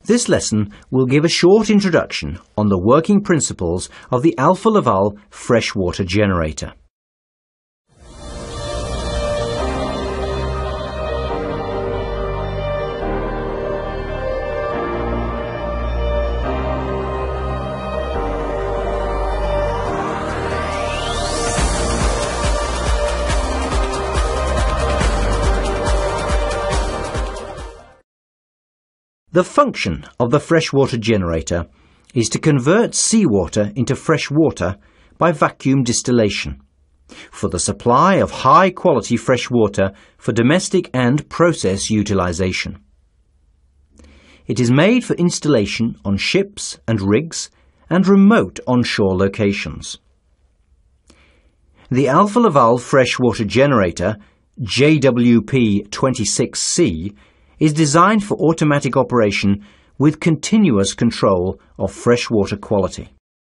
This lesson will give a short introduction on the working principles of the Alfa Laval freshwater generator. The function of the freshwater generator is to convert seawater into fresh water by vacuum distillation for the supply of high-quality fresh water for domestic and process utilization. It is made for installation on ships and rigs and remote onshore locations. The Alfa Laval freshwater generator, JWP-26C, is designed for automatic operation with continuous control of freshwater quality.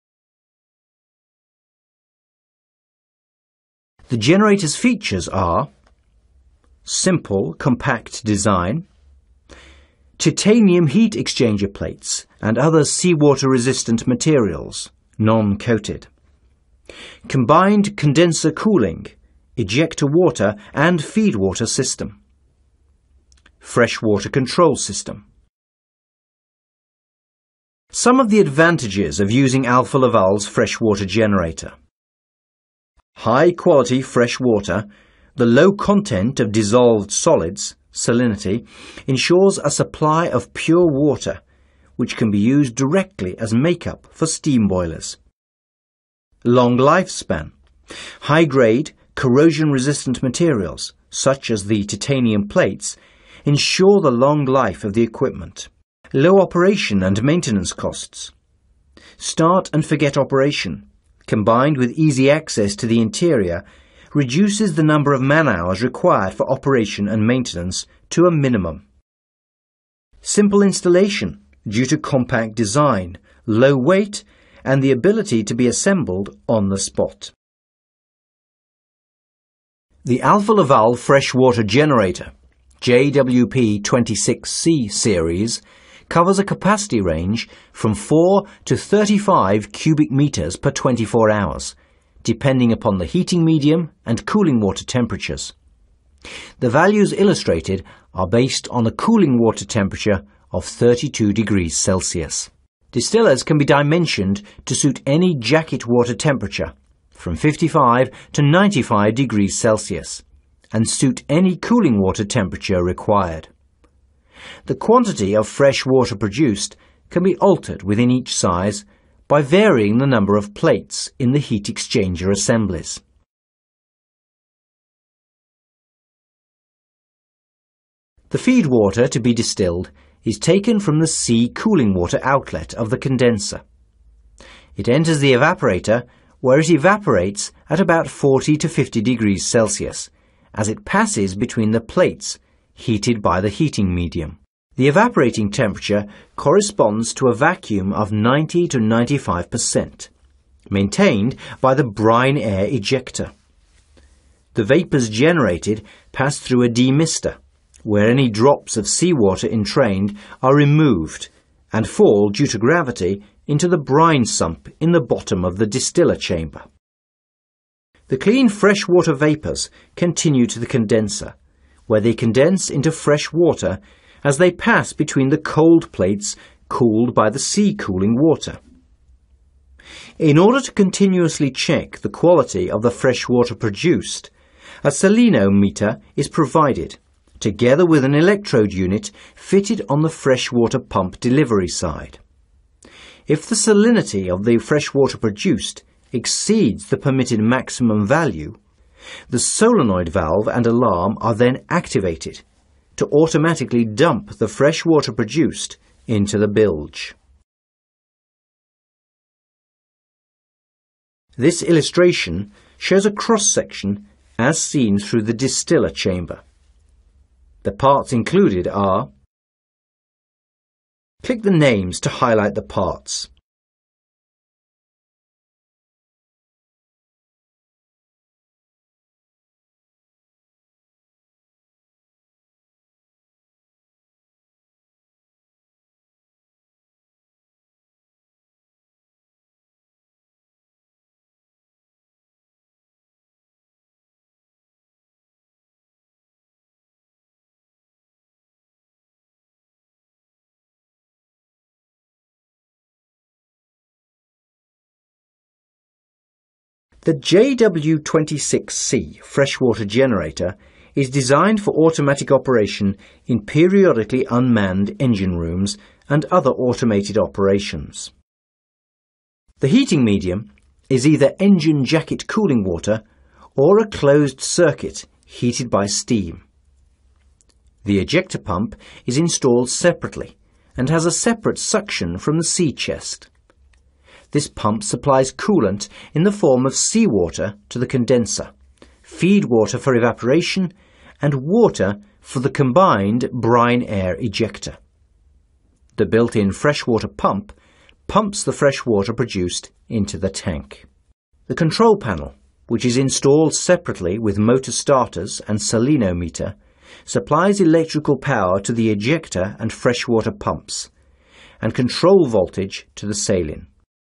The generator's features are simple, compact design, titanium heat exchanger plates and other seawater-resistant materials, non-coated, combined condenser cooling, ejector water and feed water system, freshwater control system. Some of the advantages of using Alfa Laval's freshwater generator: high-quality fresh water, the low content of dissolved solids, salinity, ensures a supply of pure water, which can be used directly as makeup for steam boilers. Long lifespan. High-grade, corrosion-resistant materials, such as the titanium plates, ensure the long life of the equipment. Low operation and maintenance costs. Start and forget operation, combined with easy access to the interior, reduces the number of man-hours required for operation and maintenance to a minimum. Simple installation due to compact design, low weight, and the ability to be assembled on the spot. The Alfa Laval freshwater generator, JWP-26C series, covers a capacity range from 4 to 35 cubic meters per 24 hours, depending upon the heating medium and cooling water temperatures. The values illustrated are based on a cooling water temperature of 32 degrees Celsius. Distillers can be dimensioned to suit any jacket water temperature from 55 to 95 degrees Celsius and suit any cooling water temperature required. The quantity of fresh water produced can be altered within each size by varying the number of plates in the heat exchanger assemblies. The feed water to be distilled is taken from the sea cooling water outlet of the condenser. It enters the evaporator, where it evaporates at about 40 to 50 degrees Celsius as it passes between the plates heated by the heating medium. The evaporating temperature corresponds to a vacuum of 90 to 95%, maintained by the brine air ejector. The vapours generated pass through a demister, where any drops of seawater entrained are removed and fall due to gravity into the brine sump in the bottom of the distiller chamber. The clean freshwater vapours continue to the condenser, where they condense into fresh water as they pass between the cold plates cooled by the sea cooling water. In order to continuously check the quality of the fresh water produced, a salinometer is provided, together with an electrode unit fitted on the freshwater pump delivery side. If the salinity of the freshwater produced exceeds the permitted maximum value, the solenoid valve and alarm are then activated to automatically dump the fresh water produced into the bilge. This illustration shows a cross-section as seen through the distiller chamber. The parts included are: click the names to highlight the parts. The JW26C freshwater generator is designed for automatic operation in periodically unmanned engine rooms and other automated operations. The heating medium is either engine jacket cooling water or a closed circuit heated by steam. The ejector pump is installed separately and has a separate suction from the sea chest. This pump supplies coolant in the form of seawater to the condenser, feed water for evaporation, and water for the combined brine-air ejector. The built-in freshwater pump pumps the fresh water produced into the tank. The control panel, which is installed separately with motor starters and salinometer, supplies electrical power to the ejector and freshwater pumps, and control voltage to the saline.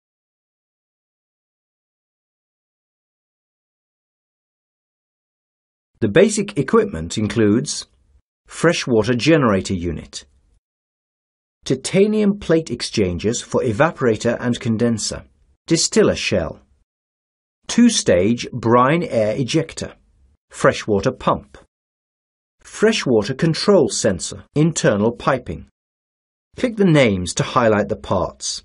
The basic equipment includes freshwater generator unit, titanium plate exchangers for evaporator and condenser, distiller shell, two-stage brine air ejector, freshwater pump, freshwater control sensor, internal piping. Click the names to highlight the parts.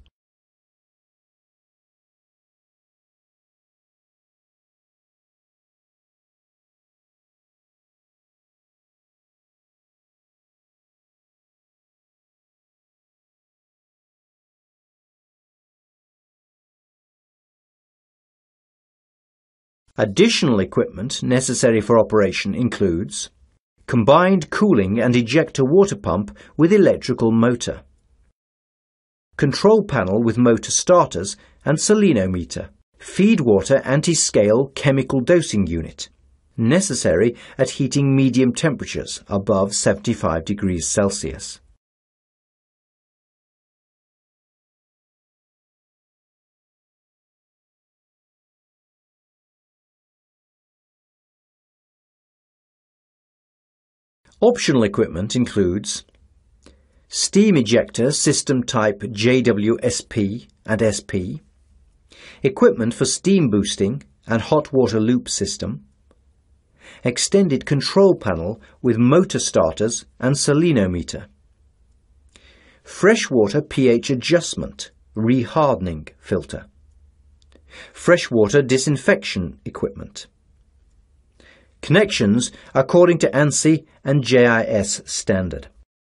Additional equipment necessary for operation includes combined cooling and ejector water pump with electrical motor, control panel with motor starters and salinometer, feed water anti-scale chemical dosing unit, necessary at heating medium temperatures above 75 degrees Celsius. Optional equipment includes steam ejector system type JWSP and SP, equipment for steam boosting and hot water loop system, extended control panel with motor starters and salinometer, freshwater pH adjustment, rehardening filter, freshwater disinfection equipment. Connections according to ANSI and JIS standard.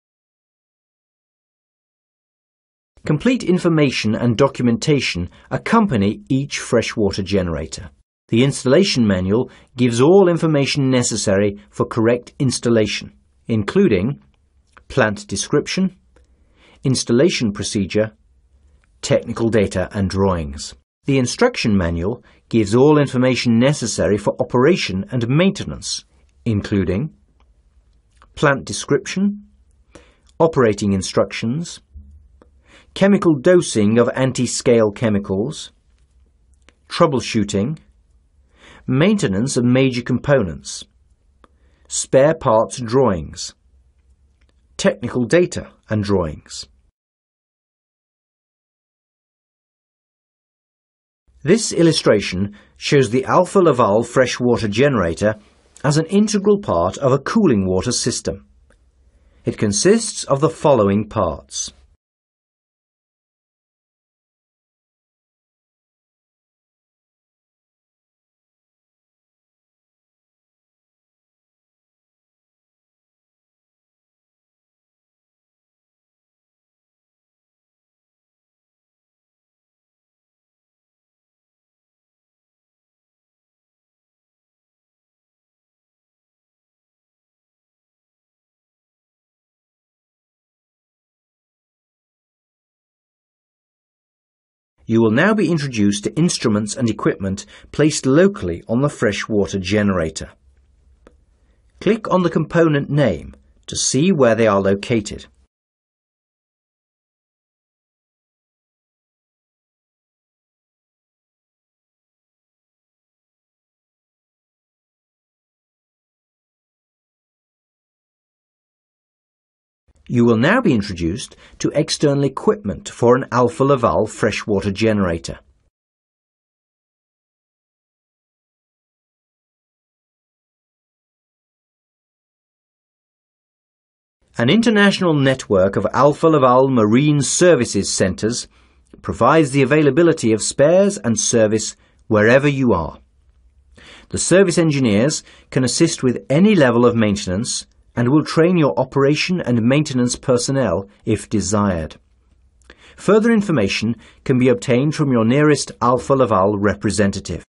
Complete information and documentation accompany each freshwater generator. The installation manual gives all information necessary for correct installation, including plant description, installation procedure, technical data and drawings. The instruction manual gives all information necessary for operation and maintenance, including plant description, operating instructions, chemical dosing of anti-scale chemicals, troubleshooting, maintenance of major components, spare parts drawings, technical data and drawings. This illustration shows the Alfa Laval freshwater generator as an integral part of a cooling water system. It consists of the following parts. You will now be introduced to instruments and equipment placed locally on the freshwater generator. Click on the component name to see where they are located. You will now be introduced to external equipment for an Alfa Laval freshwater generator. An international network of Alfa Laval Marine Services Centres provides the availability of spares and service wherever you are. The service engineers can assist with any level of maintenance and will train your operation and maintenance personnel if desired. Further information can be obtained from your nearest Alfa Laval representative.